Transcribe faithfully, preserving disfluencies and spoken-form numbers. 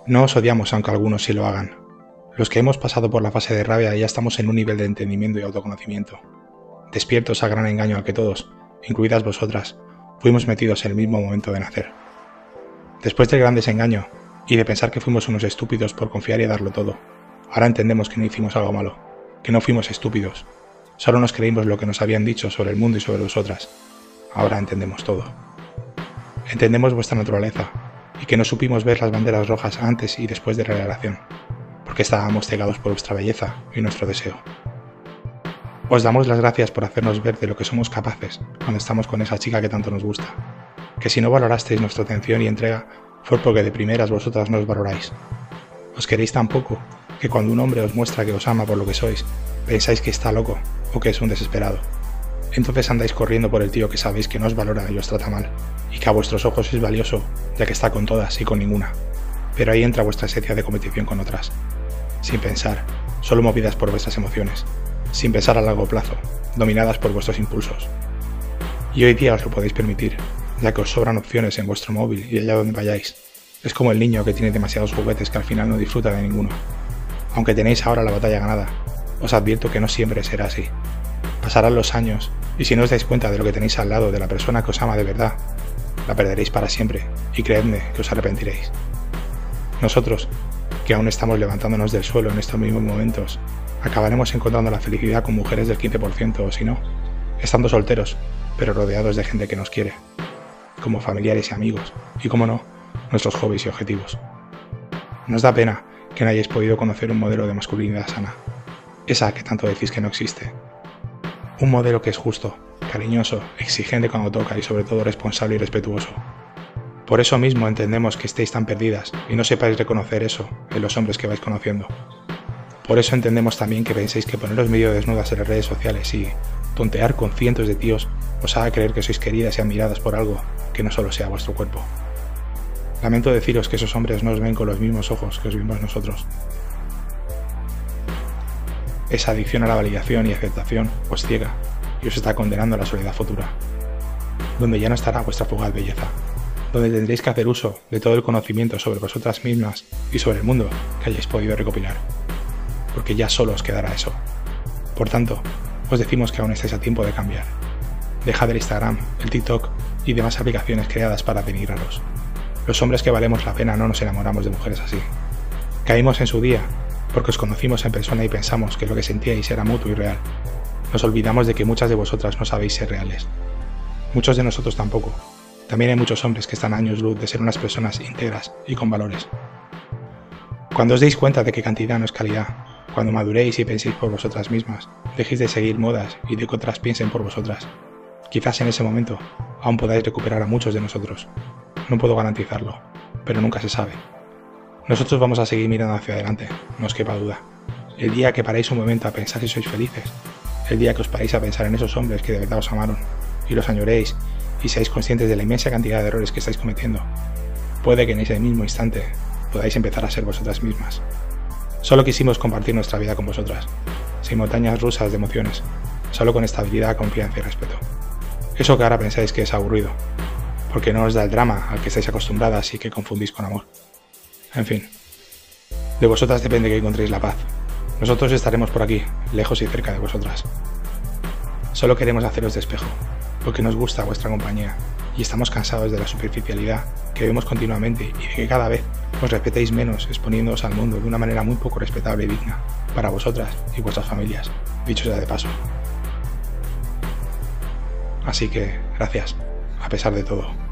No os odiamos aunque algunos sí lo hagan. Los que hemos pasado por la fase de rabia ya estamos en un nivel de entendimiento y autoconocimiento. Despiertos al gran engaño al que todos, incluidas vosotras, fuimos metidos en el mismo momento de nacer. Después del gran desengaño, y de pensar que fuimos unos estúpidos por confiar y darlo todo, ahora entendemos que no hicimos algo malo, que no fuimos estúpidos. Solo nos creímos lo que nos habían dicho sobre el mundo y sobre vosotras. Ahora entendemos todo. Entendemos vuestra naturaleza, y que no supimos ver las banderas rojas antes y después de la revelación, porque estábamos cegados por vuestra belleza y nuestro deseo. Os damos las gracias por hacernos ver de lo que somos capaces cuando estamos con esa chica que tanto nos gusta, que si no valorasteis nuestra atención y entrega fue porque de primeras vosotras no os valoráis. Os queréis tan poco que cuando un hombre os muestra que os ama por lo que sois, pensáis que está loco o que es un desesperado. Entonces andáis corriendo por el tío que sabéis que no os valora y os trata mal, y que a vuestros ojos es valioso, ya que está con todas y con ninguna. Pero ahí entra vuestra esencia de competición con otras. Sin pensar, solo movidas por vuestras emociones, sin pensar a largo plazo, dominadas por vuestros impulsos. Y hoy día os lo podéis permitir, ya que os sobran opciones en vuestro móvil y allá donde vayáis. Es como el niño que tiene demasiados juguetes que al final no disfruta de ninguno. Aunque tenéis ahora la batalla ganada, os advierto que no siempre será así. Pasarán los años, y si no os dais cuenta de lo que tenéis al lado de la persona que os ama de verdad, la perderéis para siempre, y creedme que os arrepentiréis. Nosotros, que aún estamos levantándonos del suelo en estos mismos momentos, acabaremos encontrando la felicidad con mujeres del quince por ciento o si no, estando solteros, pero rodeados de gente que nos quiere, como familiares y amigos, y como no, nuestros hobbies y objetivos. Nos da pena que no hayáis podido conocer un modelo de masculinidad sana, esa que tanto decís que no existe. Un modelo que es justo, cariñoso, exigente cuando toca y sobre todo responsable y respetuoso. Por eso mismo entendemos que estéis tan perdidas y no sepáis reconocer eso en los hombres que vais conociendo. Por eso entendemos también que penséis que poneros medio desnudas en las redes sociales y tontear con cientos de tíos os haga creer que sois queridas y admiradas por algo que no solo sea vuestro cuerpo. Lamento deciros que esos hombres no os ven con los mismos ojos que os vimos nosotros. Esa adicción a la validación y aceptación os ciega y os está condenando a la soledad futura, donde ya no estará vuestra fugaz belleza, donde tendréis que hacer uso de todo el conocimiento sobre vosotras mismas y sobre el mundo que hayáis podido recopilar, porque ya solo os quedará eso. Por tanto, os decimos que aún estáis a tiempo de cambiar. Dejad el Instagram, el TikTok y demás aplicaciones creadas para denigraros. Los hombres que valemos la pena no nos enamoramos de mujeres así. Caímos en su día porque os conocimos en persona y pensamos que lo que sentíais era mutuo y real. Nos olvidamos de que muchas de vosotras no sabéis ser reales. Muchos de nosotros tampoco. También hay muchos hombres que están a años luz de ser unas personas íntegras y con valores. Cuando os deis cuenta de que cantidad no es calidad, cuando maduréis y penséis por vosotras mismas, dejéis de seguir modas y de que otras piensen por vosotras. Quizás en ese momento aún podáis recuperar a muchos de nosotros. No puedo garantizarlo, pero nunca se sabe. Nosotros vamos a seguir mirando hacia adelante, no os quepa duda. El día que paréis un momento a pensar si sois felices, el día que os paréis a pensar en esos hombres que de verdad os amaron, y los añoréis, y seáis conscientes de la inmensa cantidad de errores que estáis cometiendo, puede que en ese mismo instante podáis empezar a ser vosotras mismas. Solo quisimos compartir nuestra vida con vosotras, sin montañas rusas de emociones, solo con estabilidad, confianza y respeto. Eso que ahora pensáis que es aburrido, porque no os da el drama al que estáis acostumbradas y que confundís con amor. En fin, de vosotras depende que encontréis la paz. Nosotros estaremos por aquí, lejos y cerca de vosotras. Solo queremos haceros de espejo, porque nos gusta vuestra compañía y estamos cansados de la superficialidad que vemos continuamente y de que cada vez os respetéis menos exponiéndoos al mundo de una manera muy poco respetable y digna para vosotras y vuestras familias, dicho sea de paso. Así que, gracias, a pesar de todo.